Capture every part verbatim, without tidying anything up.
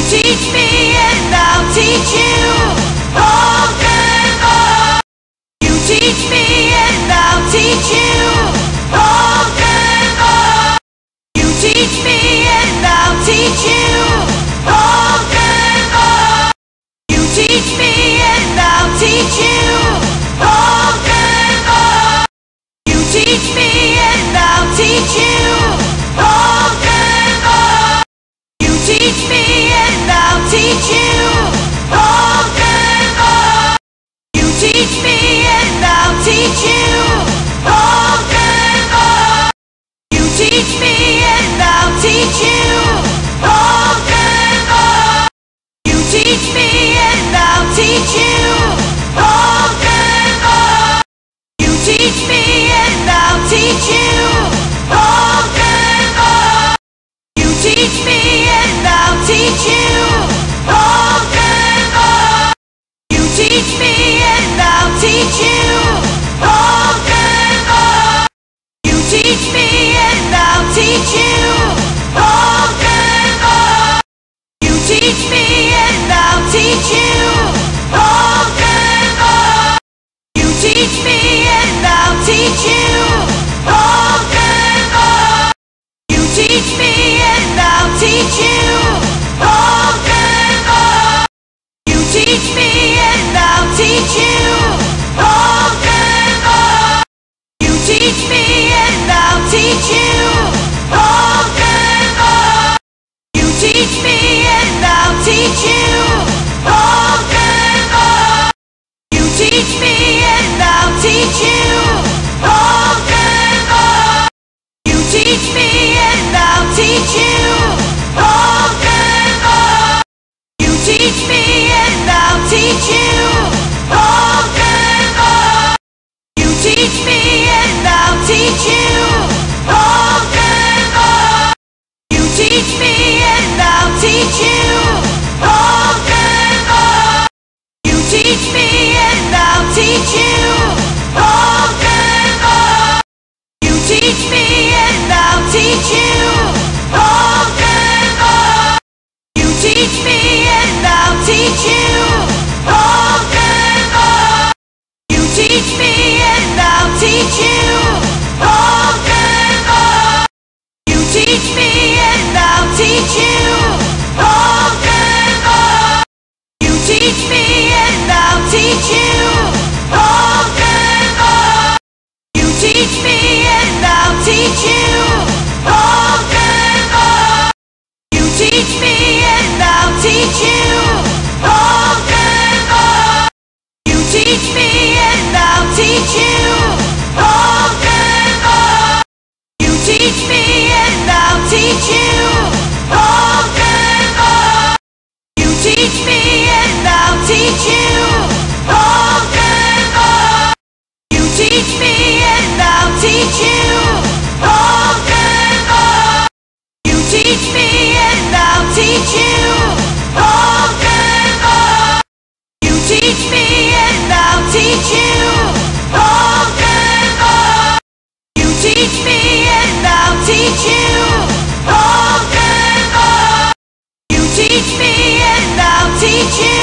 teach me and I'll teach you. Open up. You teach me and I'll teach you. Open up. You teach me and I'll teach you. Open up. You teach me and I'll teach you. Open up. You teach me and I'll teach you. Open up. You teach me and I'll teach you. Open up. You teach me and I'll teach you. Open up. You teach me and I'll teach you. Open up. You teach me and I'll teach you. Open up. You teach me and I'll teach you. Open up. You teach me and I'll teach you. Open up. You teach me and I'll teach you. Open up. You teach me and I'll teach you. Open up. You teach me and I'll teach you. Open up. You teach me and I'll teach you. Open up. You teach me and I'll teach you. Open up. You teach me and I'll teach you. Open up. You teach me and I'll teach you. Open up. You teach me and I'll teach you. Open up. You teach me and I'll teach you. Open up. You teach me and I'll teach you. Open up. You teach me and I'll teach you. Open up. You teach me and I'll teach you. Open up. You teach me and I'll teach you. Open up. You teach me and I'll teach you. Open up. You teach me and I'll teach you. Open up. You teach me and I'll teach you. Open up. You teach me and I'll teach you. Open up. You teach me and I'll teach you. Open up. You teach me and I'll teach you. Open up. You teach me and I'll teach you. Open up. You teach me and I'll teach you. Open up. You teach me and I'll teach you. Open up. You teach me and I'll teach you. Open up. You teach me and I'll teach you. Open up. You teach me and I'll teach you. Open up. You teach me and I'll teach you. Open up. You teach me and I'll teach you. Open up. You teach me and I'll teach you. Open up. You teach me and I'll teach you.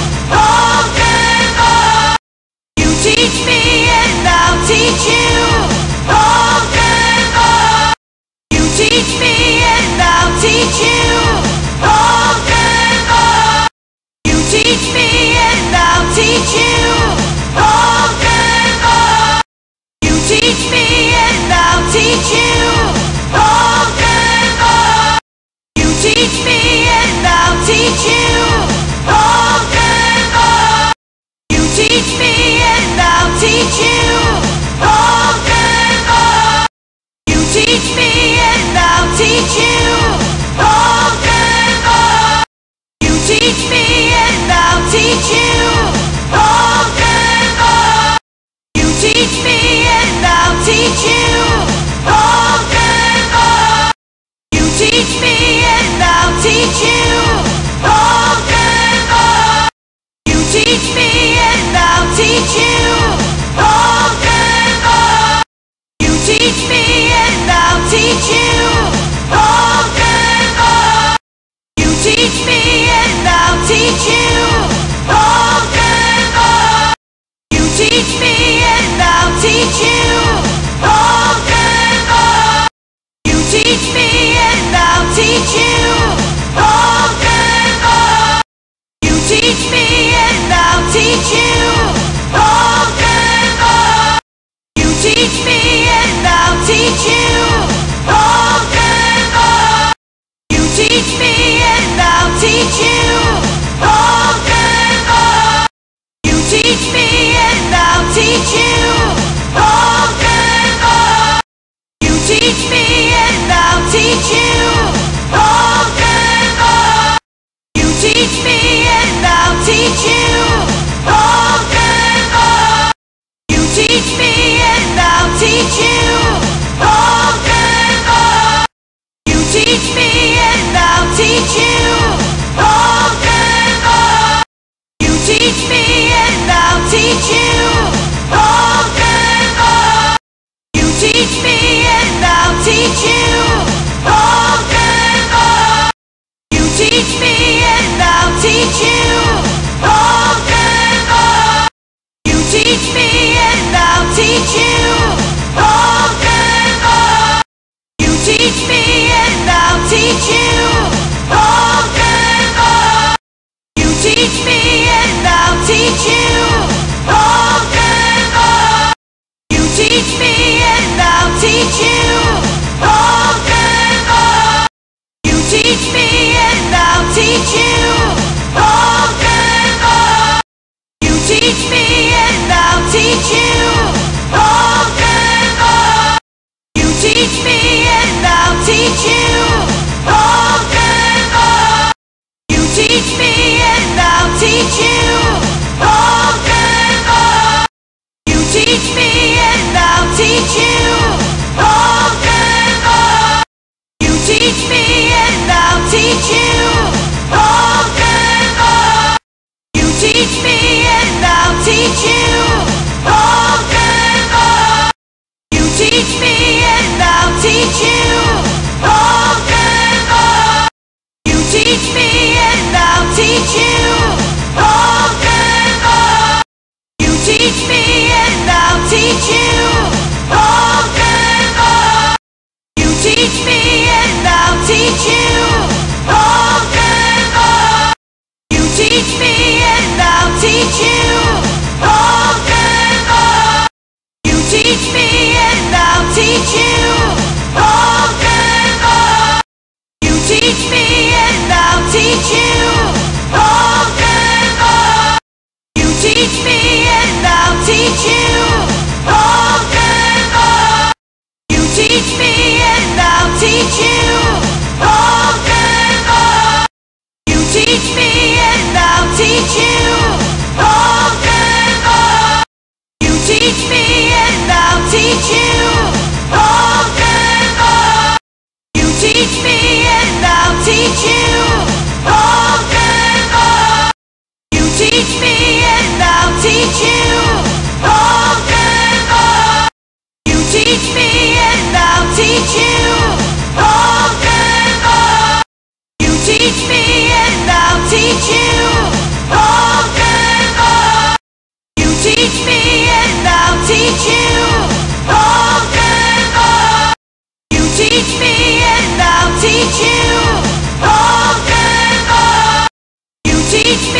Open up. You teach me and I'll teach you. Open up. You teach me and I'll teach you. Open up. You teach me and I'll teach you. Open up. You teach me and I'll teach you. Open up. You teach me and I'll teach you. Open up. You teach me and I'll teach you. Open up. You teach me and I'll teach you. Open up. You teach me and I'll teach you. Open up. You teach me and I'll teach you. Open up. You teach me and I'll teach you. Open up. You teach me and I'll teach you. Open up. You teach me and I'll teach you. Open up. You teach me teach me and I'll teach you. Open up. You teach me and I'll teach you. Open up. You teach me and I'll teach you. Open up. You teach me and I'll teach you. Open up. You teach me and I'll teach you. Open up. You teach me and I'll teach you. Open up. You teach me and I'll teach you. Open up. You teach me and I'll teach you. Open up. You teach me and I'll teach you. Open up. You teach me and I'll teach you. Open up. You teach me and I'll teach you. Open up. You teach me and I'll teach you. Open up. You teach me and I'll teach you. Open up. You teach me and I'll teach you. Open up. You teach me and I'll teach you. Open up. You teach me and I'll teach you. Open up. You teach me and I'll teach you. Open up. You teach me and I'll teach you. Open up. You teach me and I'll teach you. Open up. You teach me and I'll teach you. Open up. You teach me and I'll teach you. Open up. You teach me and I'll teach you. Open up. You teach me and I'll teach you. Open up. You teach me and I'll teach you. Open up. You teach me and I'll teach you. Open up. You teach me and I'll teach you. Open up. You teach me and I'll teach you. Open up. You teach me and I'll teach you. Open up. You teach me and I'll teach you. Open up. You teach me